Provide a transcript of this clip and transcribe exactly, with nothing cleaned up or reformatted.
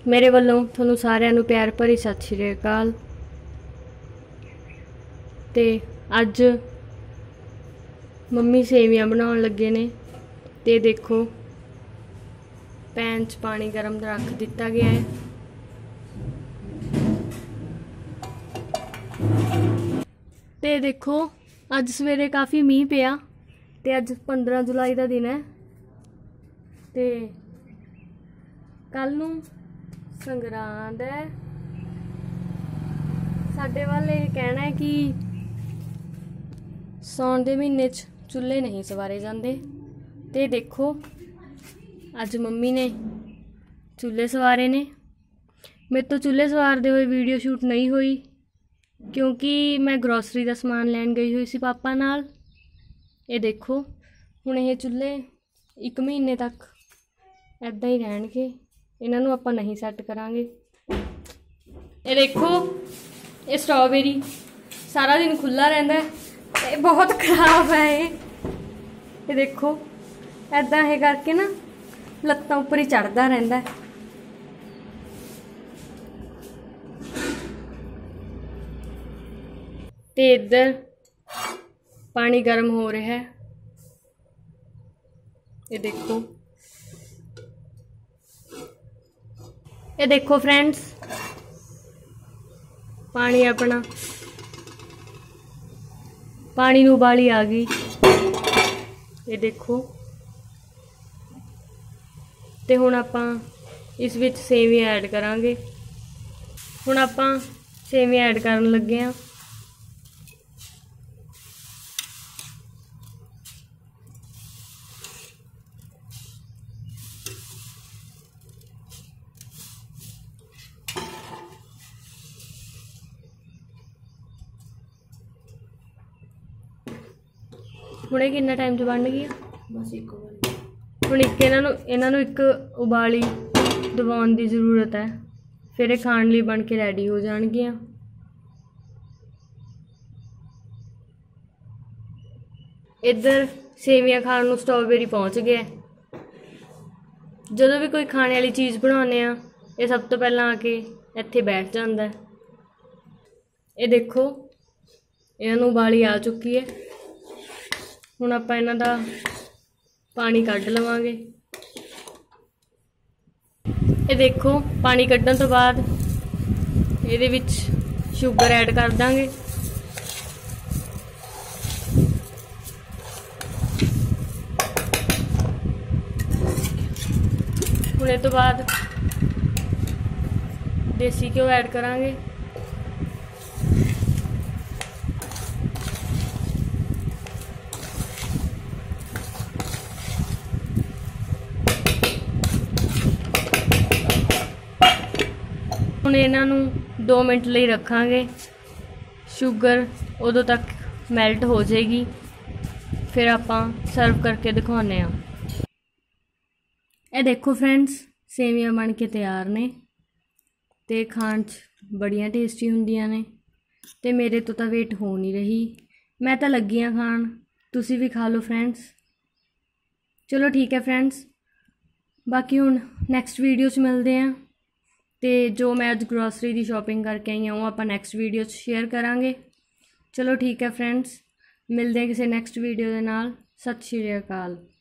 मेरे वालों थोनों सारिਆਂ ਨੂੰ प्यार भरी सत श्री अकाल। ते अज मम्मी सेवियां बनाउण लगे ने ते देखो पैन च पानी गर्म रख दिता गया है। ते देखो अज सवेरे काफ़ी मीह पिया ते अज पंद्रह जुलाई का दिन है ते कल नूं संगरांद है। साडे वाल ये कहना है कि सौण दे महीने च चुल्हे नहीं सवारे जाते। ते देखो अज मम्मी ने चुल्हे सवारे ने। मेरे तो चुल्हे सवारते हुए वीडियो शूट नहीं हुई क्योंकि मैं ग्रोसरी का समान लैन गई हुई सी पापा नाल। ये देखो हुण ये चुल्हे एक महीने तक ऐदां ही रहणगे, इन्हां नूं आपां नहीं सैट करांगे। ये देखो ये स्ट्रॉबेरी सारा दिन खुला रहिंदा है, ये बहुत खराब है। ये ये देखो ऐदां ये करके ना लत्तां उपर ही चढ़दा रहिंदा है। ते इधर पानी गर्म हो रहा है, ये देखो। ये देखो फ्रेंड्स पानी अपना पानी नूं उबाली आ गई। ये देखो ते हुण आपां इस विच सेवियां ऐड करांगे। हुण आपां सेवियां ऐड करन लगे हां। हुणे कितना टाइम च बन गया, बस एक हुण एक इन्हां नूं इन्हां नूं एक उबाली दवाउण दी जरूरत है, फिर ये खाण लई बन के रैडी हो जाणगियां। इधर सेवियां खाण नूं स्ट्रॉबेरी पहुँच गया। जदों भी कोई खाने वाली चीज़ बनाउने आ ये सब तो पहलां आके इत्थे बैठ जांदा है। ये देखो इन्हां नूं उबाली आ चुकी है। हुण आपां इन्हां दा पानी कढ लवांगे। ये देखो पानी कड्ढण तो बाद इहदे विच शुगर ऐड कर दांगे। हुण इस तो बाद देसी घ्यो ऐड करांगे। हुण इन्हां नूं दो मिनट लई रखांगे, शुगर उदों तक मैल्ट हो जाएगी, फिर आपां सर्व करके दिखाउने आ। ये देखो फ्रेंड्स सेवियां बन के तैयार ने ते खाण च बड़ियां टेस्टी हुंदियां ने ते मेरे तो तां वेट हो नहीं रही। मैं तां लगी हाँ खाण, तुसी भी खा लो फ्रेंड्स। चलो ठीक है फ्रेंड्स, बाकी हुण नैक्सट वीडियो च मिलदे आं ते जो मैं अज ग्रोसरी की शॉपिंग करके आई हूँ आप नैक्सट वीडियो शेयर करांगे। चलो ठीक है फ्रेंड्स, मिलते हैं किसी नैक्सट वीडियो के नाल। सत श्री अकाल।